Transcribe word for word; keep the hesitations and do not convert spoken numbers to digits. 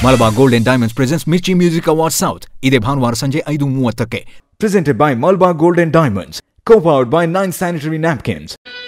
Malabar Gold and Diamonds presents Mirchi Music Awards South. ಇದೇ ಭಾನುವಾರ ಸಂಜೆ ಐದು ಮೂವತ್ತಕ್ಕೆ. Presented by Malabar Gold and Diamonds. Co-powered by Nine Sanitary Napkins.